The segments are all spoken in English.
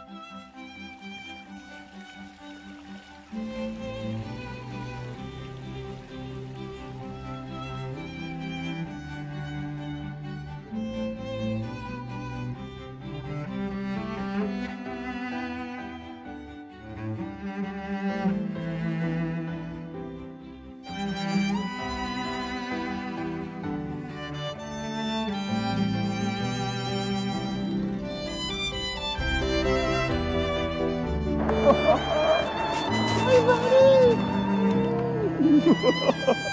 Hi, buddy!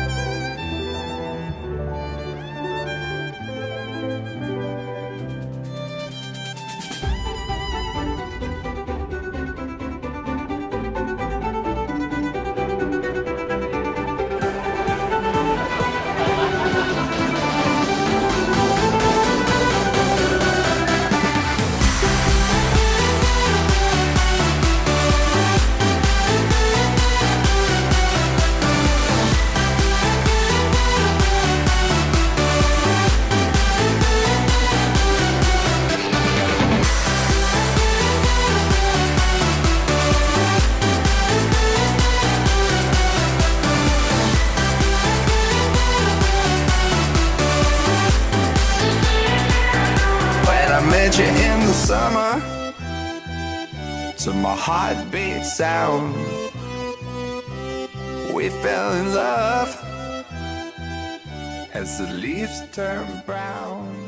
Met you in the summer to my heartbeat sound. We fell in love as the leaves turn brown.